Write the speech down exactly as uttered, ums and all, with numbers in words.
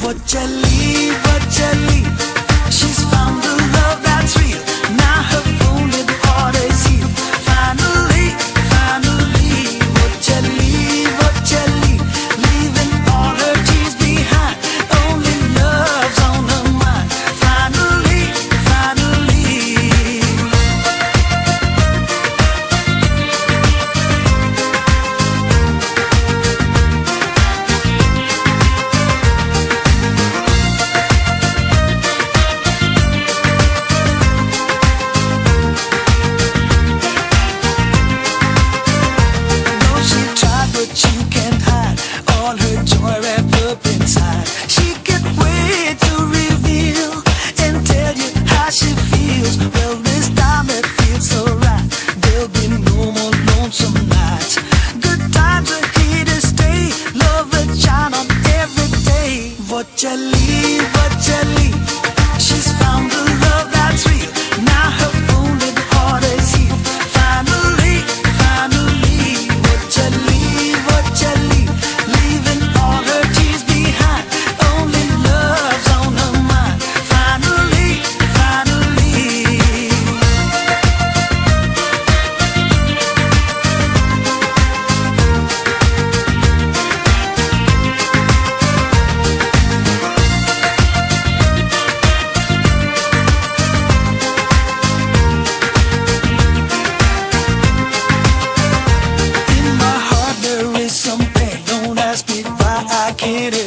Vachali, Vachali, she's found the love that's real. Now her wounded heart is healed. Finally, finally, Vachali, Vachali, leaving all her tears behind. Only love's on her mind. Finally, finally. She can't hide all her joy wrapped up inside. She can't wait to reveal and tell you how she feels. Well, this time it feels so right. There'll be no more lonesome nights. Good times are here to stay. Love will shine on every day. Vachali, Vachali, she's found the love that's real. Now her wounded heart is healed. Finally, finally, Vachali, Vachali, leaving all her tears behind. Only love's on her mind. Finally, finally. In my heart there is some pain. Don't ask me why, I can't